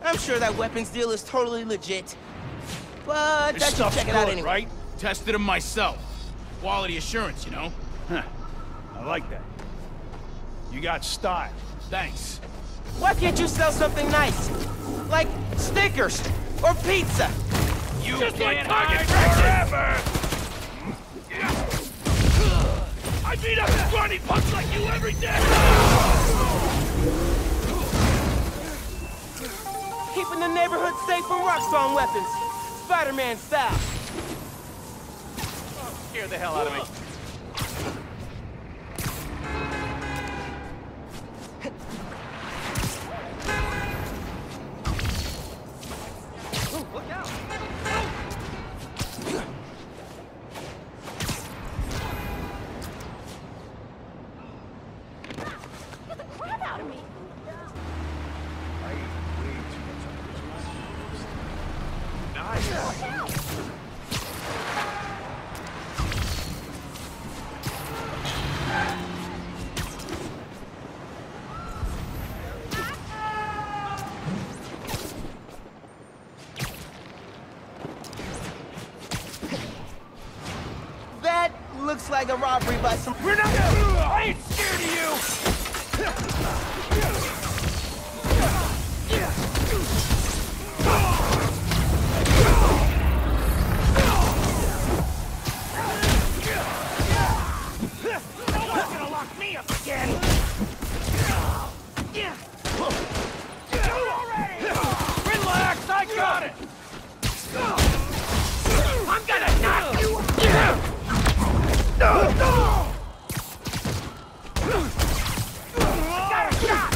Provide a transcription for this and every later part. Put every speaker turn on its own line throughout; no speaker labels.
I'm sure that weapons deal is totally legit. But
This
I should
stuff's
check it out
good,
anyway.
right? Tested them myself. Quality assurance, you know? Huh. I like that. You got style. Thanks.
Why can't you sell something nice? Like Snickers or pizza?
You
Just like
can't
Target
hide
forever! I beat up scrawny punks like you every day!
Keeping the neighborhood safe from Roxxon weapons. Spider-Man style.
Scare the hell out of me. Look out!
Get the crap out of me!
I ate way too much of this. Nice.
That looks like a robbery by some...
We're not... I ain't scared of you! No one's gonna lock me up again! Relax, I got it! I'm gonna knock you! I got a shot!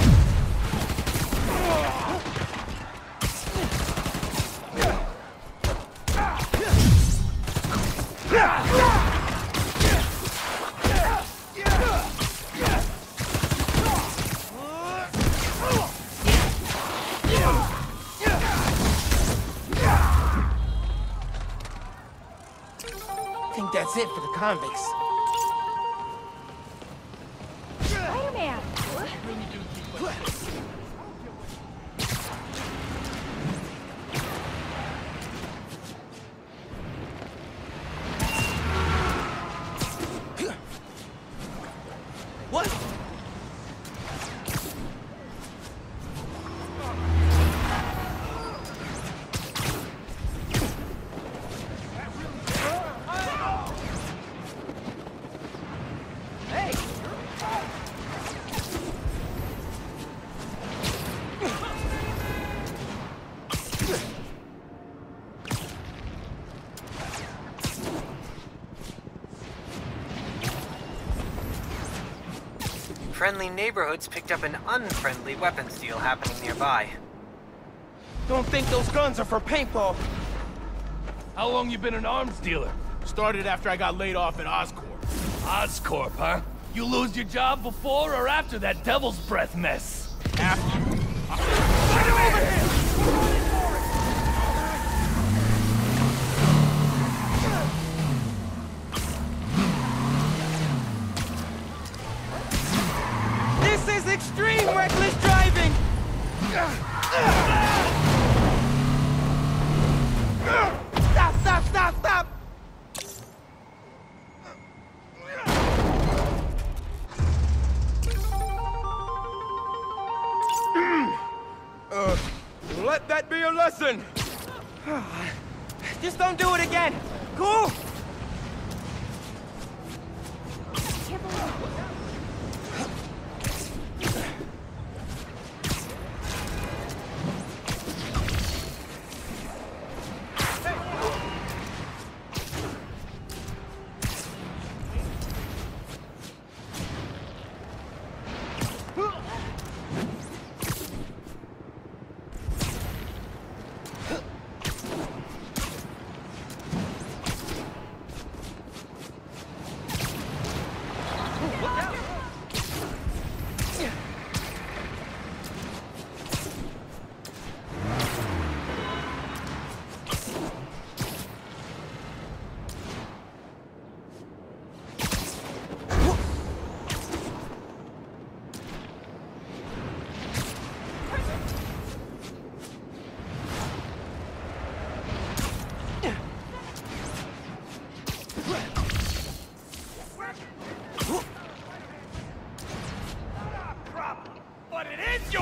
I think that's it for the convicts.
Spider-Man!
What?
Friendly neighborhoods picked up an unfriendly weapons deal happening nearby.
Don't think those guns are for paintball.
How long you been an arms dealer?
Started after I got laid off at Oscorp.
Oscorp, huh? You lose your job before or after that Devil's Breath mess?
After.
Get him over here!
This is extreme reckless driving! Stop, stop, stop, stop! Let that be a lesson! Just don't do it again! Cool?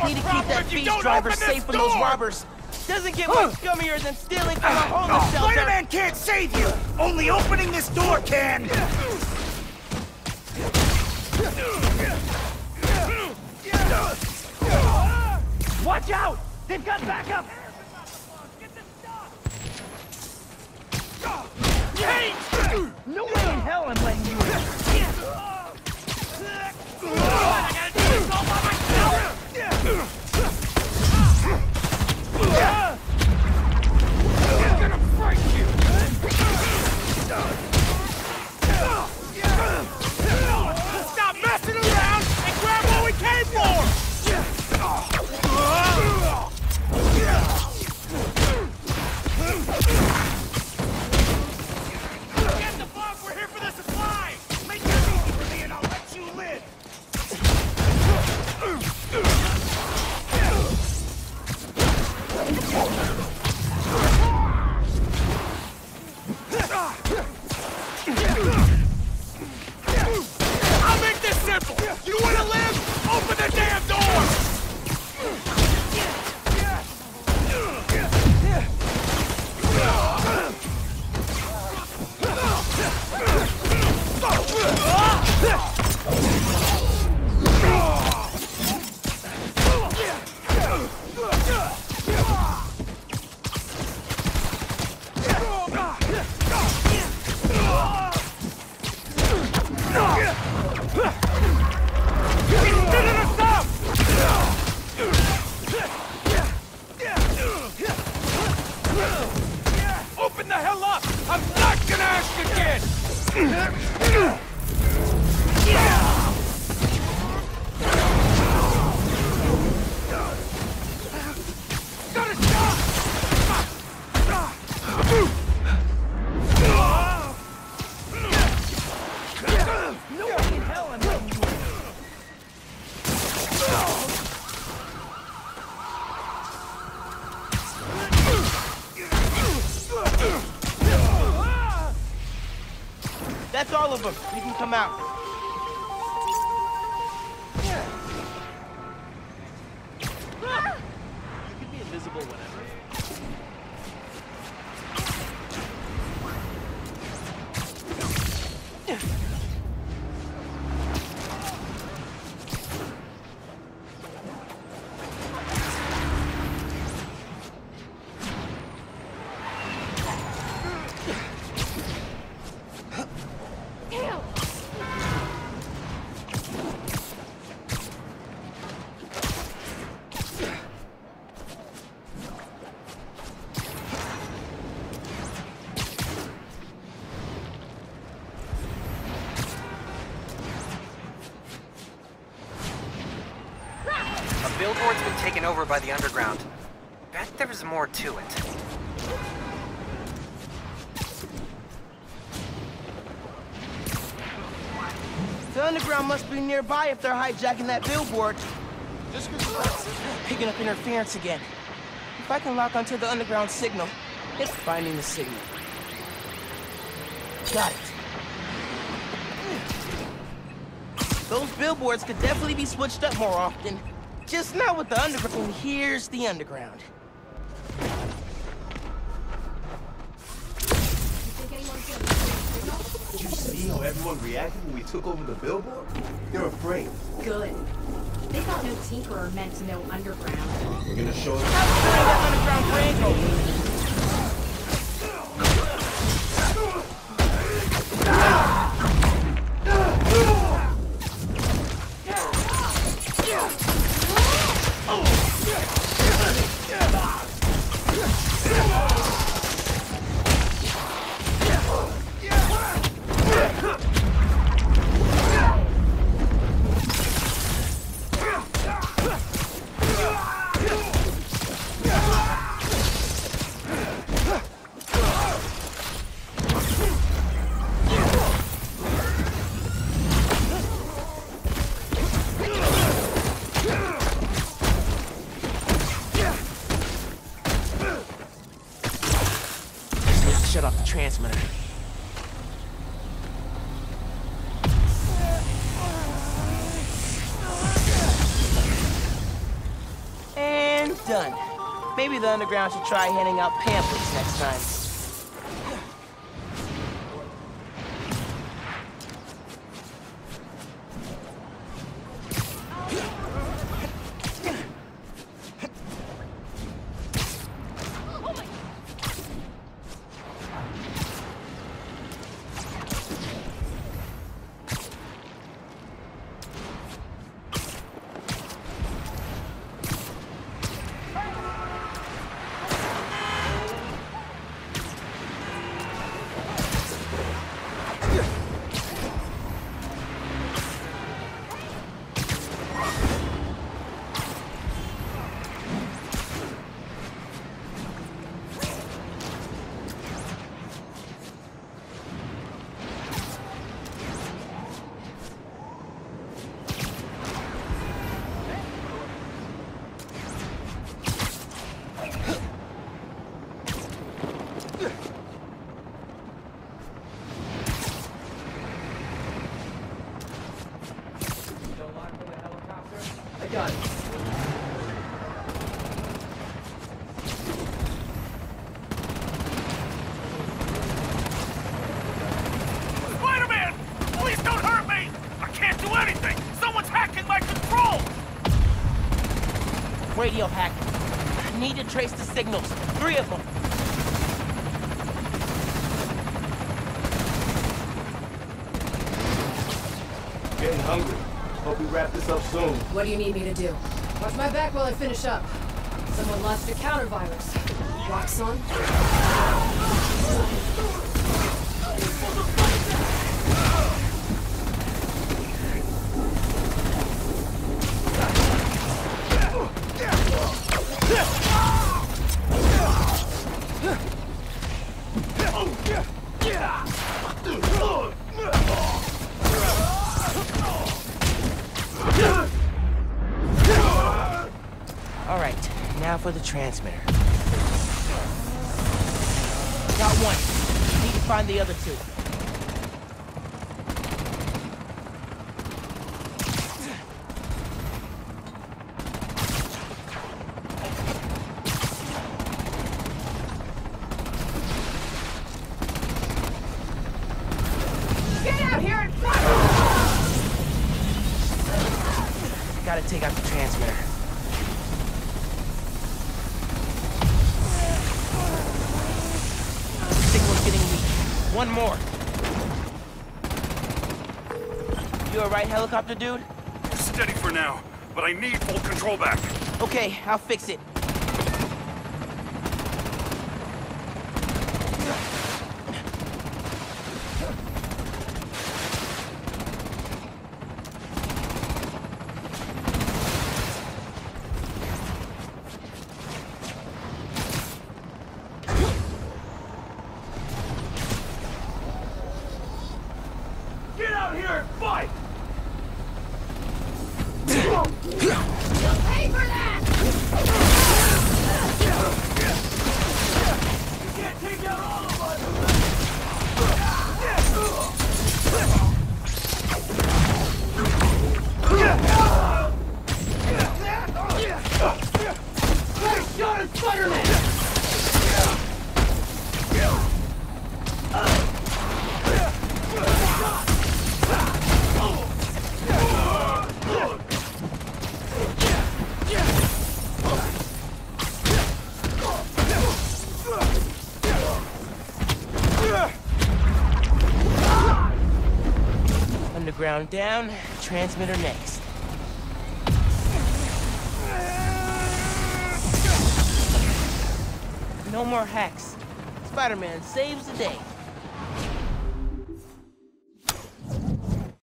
need to keep that beast driver safe from those robbers. Doesn't get much scummier than stealing from a homeless shelter.
Spider-Man can't save you! Only opening this door can!
Watch out! They've got backup! Hey! No way in hell I'm letting you in! I gotta do this all by myself! I'm gonna break you! Stop messing around and grab what we came for! Get the bug! We're here for the supply!
Make it easy for me and I'll let you live!
I'll make this simple! You wanna live? Open the damn door! Open the hell up! I'm not gonna ask again! Gotta stop! No way in hell I'm letting you in!
That's all of them. You can come out. You can be invisible whenever.
A billboard's been taken over by the underground. Bet there's more to it.
The underground must be nearby if they're hijacking that billboard. Picking up interference again. If I can lock onto the underground signal, it's finding the signal. Got it. Those billboards could definitely be switched up more often. Just not with the underground. And here's the underground.
Did you see how everyone reacted when we took over the billboard? They're afraid.
Good. They thought no tinkerer meant no underground.
We're gonna show them.
That underground brain open. done. Maybe the underground should try handing out pamphlets next time.
Spider-Man! Please don't hurt me! I can't do anything! Someone's hacking my control!
Radio hack. Need to trace the signals. 3 of them.
Getting hungry. Hope we wrap this up soon.
What do you need me to do? Watch my back while I finish up. Someone launched a counter virus. Roxxon?
All right, now for the transmitter. Got one. Need to find the other 2.
Get out here and fight!
Gotta take out the transmitter. Signal's getting weak. One more. You alright, helicopter dude?
Steady for now, but I need full control back.
Okay, I'll fix it.
Get out here and fight!
You'll pay for that!
You can't take out all of us!
Nice shot at Spider-Man!
Underground down, transmitter next. No more hacks. Spider-Man saves the day.